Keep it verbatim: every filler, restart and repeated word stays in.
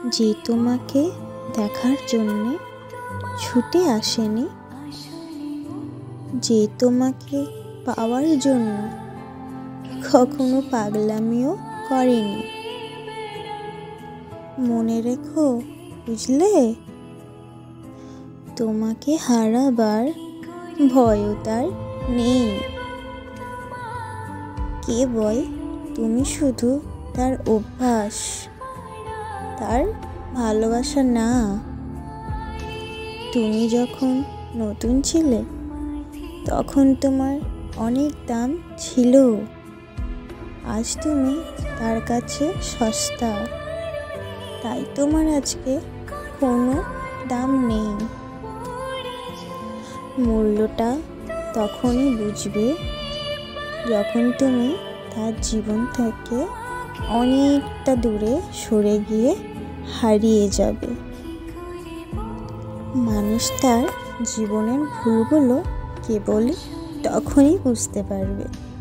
যে তোমাকে দেখার জন্যে ছুটে আসেনি, যে তোমাকে পাওয়ার জন্য কখনো পাগলামিও করেনি। মনে রেখো, বুঝলে? তোমাকে হারাবার ভয়ও তার নেই। কেবল তুমি শুধু তার অভ্যাস, তার ভালোবাসা না। তুমি যখন নতুন ছিলে তখন তোমার অনেক দাম ছিল। আজ তুমি তার কাছে সস্তা, তাই তোমার আজকে কোনো দাম নেই। মূল্যটা তখনই বুঝবে যখন তুমি তার জীবন থেকে অনেকটা দূরে সরে গিয়ে হারিয়ে যাবে। মানুষ তার জীবনের ভুলগুলো কেবলই তখনই বুঝতে পারবে